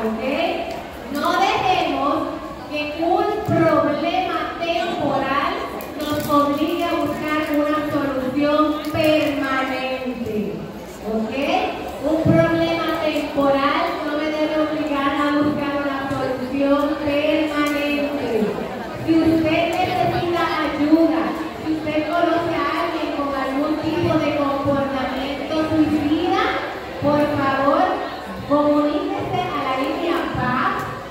¿ok? No dejemos que un problema temporal nos obligue a buscar una solución permanente, ¿ok? Un problema temporal no me debe obligar a buscar una solución permanente. Si usted necesita ayuda, si usted conoce a alguien con algún tipo de comportamiento suicida, por favor, comuníquese a la línea PAC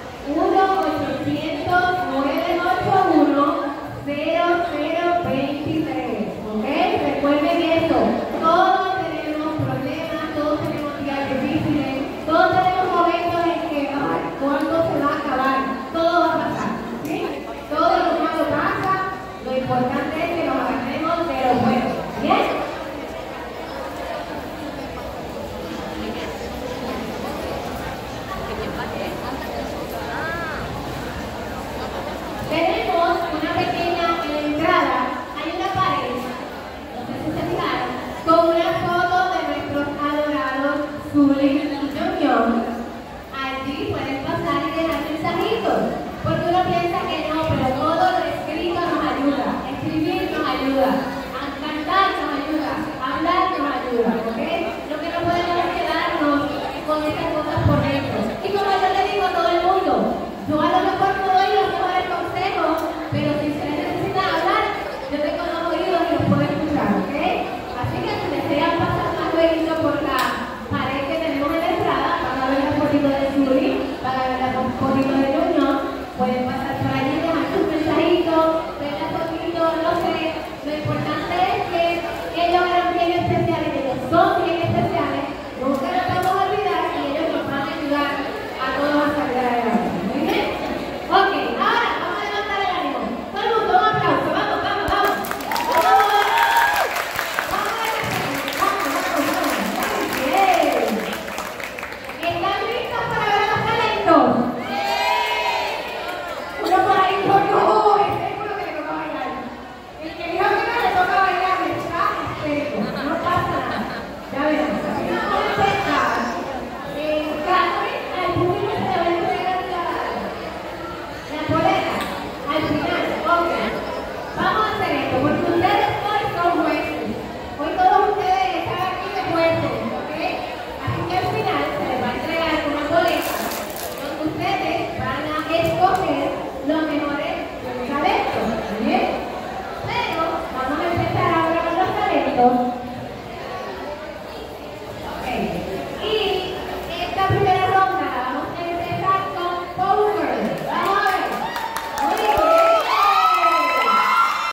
1-800-981-0023, ¿ok? Recuerden eso, todos tenemos problemas, todos tenemos días difíciles, todos tenemos momentos en que, ay, ¿cuándo se va a acabar? Todo va a pasar, ¿sí? Todo lo malo pasa, lo importante es que nos agarremos de lo bueno, ¿bien? Tenemos una pequeña entrada, hay una pared, no sé si se fijaron, con una foto de nuestros adorados Zuli y Young. Allí pueden pasar y dejar mensajitos, porque uno piensa que no, pero todo lo escrito nos ayuda, escribir nos ayuda, a cantar nos ayuda, a hablar nos ayuda, ¿ok? Lo que no podemos es quedarnos con esas cosas por dentro. Y como yo le digo a todo el mundo, yo a lo mejor no doy los mejores consejos, pero si se necesita hablar, yo tengo los oídos y los puedo escuchar, ¿ok? Así que si desean pasar más luego por la pared que tenemos en la entrada, van a ver la fotito de Zuli, van a ver la fotito de Young, pueden pasar por allí, dejar sus mensajitos, ver la fotito, no sé. Lo importante es que ellos eran bien especiales, ellos son bien especiales, nunca nos vamos a olvidar y ellos nos van a ayudar a todos a salir adelante. ¿Muy bien? Ok, ahora vamos a levantar el ánimo. Todo el mundo, un aplauso, vamos, vamos, vamos. Bien. ¿Están listos para ver los talentos? Uno por ahí dijo, no, ese es uno que le toca bailar. El que dijo que no le toca bailar, está histérico, no pasa nada. Ya veremos, así que vamos a empezar. Catherine, al público se le va a entregar la polera, al final, ok. Vamos a hacer esto, porque ustedes hoy son jueces. Hoy todos ustedes están aquí de jueces, ok. Así que al final se les va a entregar una boleta donde ustedes van a escoger los mejores talentos, ¿bien? Pero vamos a empezar ahora con los talentos.